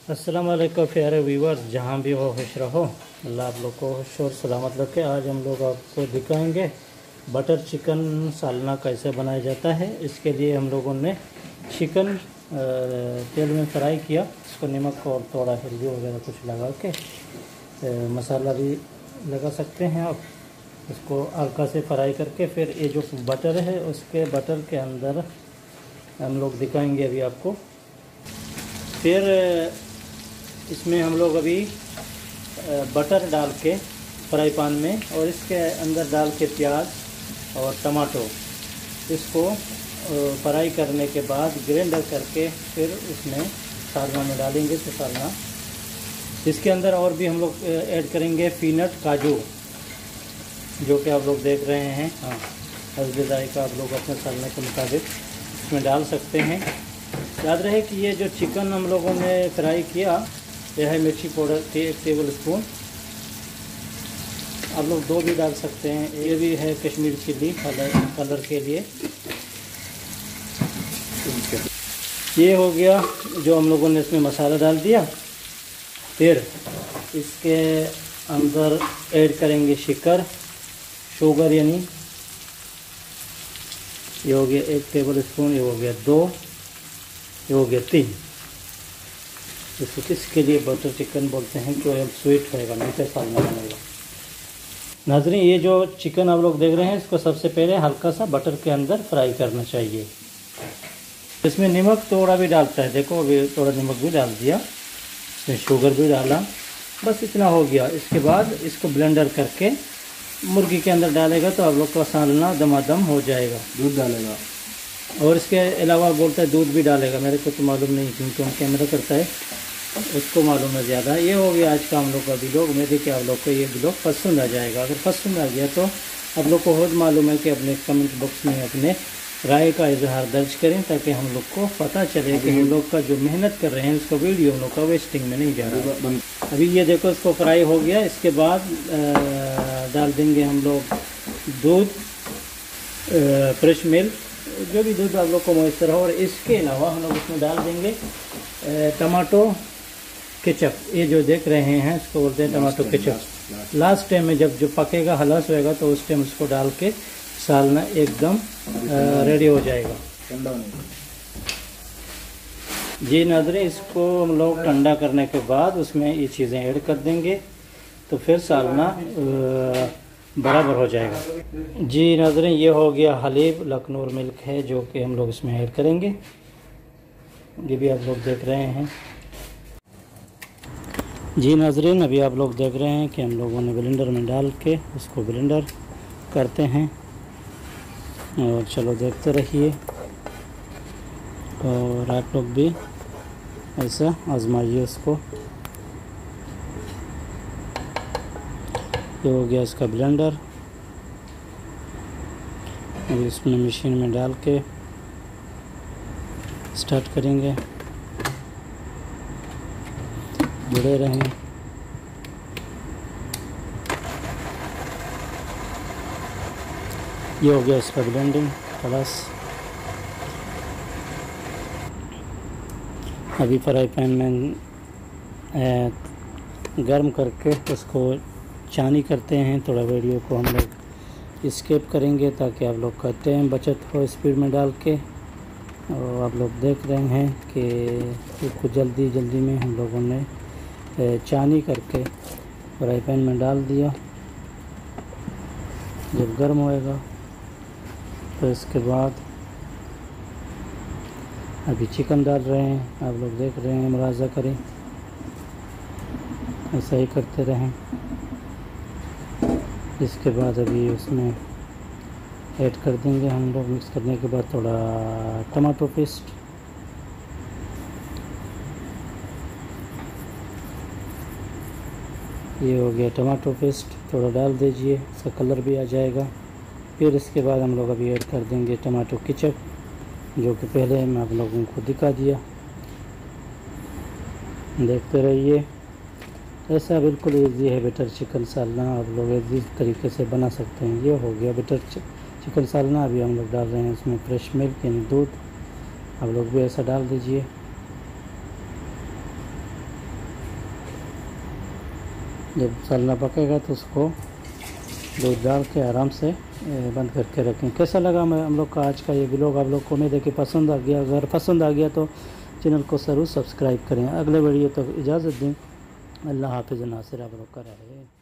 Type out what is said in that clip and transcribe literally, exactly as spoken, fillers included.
अस्सलाम वालेकुम प्यारे व्यूवर्स, जहाँ भी हो खुश रहो। अल्लाह आप लोग को शोर सलामत रखे। आज हम लोग आपको दिखाएंगे बटर चिकन सालना कैसे बनाया जाता है। इसके लिए हम लोगों ने चिकन तेल में फ्राई किया, इसको नमक और थोड़ा हल्दी वगैरह कुछ लगा के, मसाला भी लगा सकते हैं आप। इसको हल्का से फ्राई करके फिर ये जो बटर है उसके बटर के अंदर हम लोग दिखाएंगे अभी आपको। फिर इसमें हम लोग अभी बटर डाल के फ्राई पैन में, और इसके अंदर डाल के प्याज और टमाटो, इसको फ्राई करने के बाद ग्राइंडर करके फिर उसमें सालना में डालेंगे। तो सालना इसके अंदर और भी हम लोग ऐड करेंगे पीनट काजू, जो कि आप लोग देख रहे हैं। हाँ, हस्बे का आप लोग अपने सालने के मुताबिक इसमें डाल सकते हैं। याद रहे कि ये जो चिकन हम लोगों ने फ्राई किया, यह है मिर्ची पाउडर के एक टेबल स्पून। आप लोग दो भी डाल सकते हैं। ये भी है कश्मीरी चिल्ली कलर कलर के लिए। ये हो गया जो हम लोगों ने इसमें मसाला डाल दिया। फिर इसके अंदर ऐड करेंगे शक्कर, शुगर, यानी ये हो गया एक टेबल स्पून, ये हो गया दो, ये हो गया तीन। इसको किसके लिए बटर चिकन बोलते हैं, क्यों हम स्वीट रहेगा, मीठा सालना बनेगा। नाज़रीन, ये जो चिकन आप लोग देख रहे हैं, इसको सबसे पहले हल्का सा बटर के अंदर फ्राई करना चाहिए। इसमें नमक थोड़ा भी डालता है, देखो अभी थोड़ा नमक भी डाल दिया, इसमें शुगर भी डाला, बस इतना हो गया। इसके बाद इसको ब्लेंडर करके मुर्गी के अंदर डालेगा तो आप लोग का सालना दमादम हो जाएगा। दूध डालेगा, और इसके अलावा बोलता है दूध भी डालेगा, मेरे को तो मालूम नहीं क्योंकि हम कैमरा करता है, उसको मालूम है ज़्यादा। ये हो गया आज का हम लोग का व्लॉग। मैं देखिए आप लोग को ये व्लॉग पसंद आ जाएगा। अगर पसंद आ गया तो आप लोग को खुद मालूम है कि अपने कमेंट बॉक्स में अपने राय का इजहार दर्ज करें, ताकि हम लोग को पता चले कि हम लोग का जो मेहनत कर रहे हैं उसका वीडियो हम लोग का वेस्टिंग में नहीं जा रहा। अभी ये देखो इसको फ्राई हो गया। इसके बाद डाल देंगे हम लोग दूध, फ्रेश मिल्क, जो भी दूध आप लोग को मयसर हो। और इसके अलावा हम लोग इसमें डाल देंगे टमाटो केचप। ये जो देख रहे हैं इसको बोलते हैं टमाटो केचप। लास्ट टाइम में जब जो पकेगा, हलास होएगा, तो उस टाइम उसको डाल के सालना एकदम रेडी हो जाएगा। जी नाज़रीन, इसको हम लोग ठंडा करने के बाद उसमें ये चीज़ें ऐड कर देंगे, तो फिर सालना बराबर हो जाएगा। जी नाज़रीन, ये हो गया हलीब लखनऊ मिल्क है, जो कि हम लोग इसमें ऐड करेंगे। ये भी आप लोग देख रहे हैं। जी नाज़रीन, अभी आप लोग देख रहे हैं कि हम लोगों ने ब्लेंडर में डाल के उसको ब्लेंडर करते हैं। और चलो देखते रहिए, और आप लोग भी ऐसा आजमाइए उसको। ये हो गया इसका ब्लेंडर। अभी इसमें मशीन में डाल के स्टार्ट करेंगे। जुड़े रहें। ये हो गया इसका ब्लेंडिंग प्लस। अभी फ्राई पैन में गर्म करके उसको चानी करते हैं। थोड़ा वीडियो को हम लोग स्किप करेंगे ताकि आप लोग का टाइम बचत हो स्पीड में डाल के। और आप लोग देख रहे हैं कि इसको जल्दी जल्दी में हम लोगों ने चानी करके फ्राई पैन में डाल दिया। जब गर्म होएगा तो इसके बाद अभी चिकन डाल रहे हैं। आप लोग देख रहे हैं, मुलाजा करें, ऐसा ही करते रहें। इसके बाद अभी उसमें ऐड कर देंगे हम लोग। मिक्स करने के बाद थोड़ा टमाटो पेस्ट, ये हो गया टमाटो पेस्ट, थोड़ा डाल दीजिए, इसका कलर भी आ जाएगा। फिर इसके बाद हम लोग अभी ऐड कर देंगे टमाटो केचप, जो कि पहले मैं आप लोगों को दिखा दिया। देखते रहिए। ऐसा बिल्कुल इजी है बटर चिकन सालना, आप लोग इजी तरीके से बना सकते हैं। ये हो गया बटर चिकन सालना। अभी हम लोग डाल रहे हैं इसमें फ्रेश मिल्क यानी दूध। आप लोग भी ऐसा डाल दीजिए। जब सालना पकेगा तो उसको दूध डाल के आराम से बंद करके रखें। कैसा लगा मैं हम लोग का आज का ये व्लॉग आप लोग को उम्मीद है कि पसंद आ गया। अगर पसंद आ गया तो चैनल को ज़रूर सब्सक्राइब करें। अगले वीडियो तक इजाज़त दें। अल्लाह हाफ़िज़, नासिर आप लोग का रहे।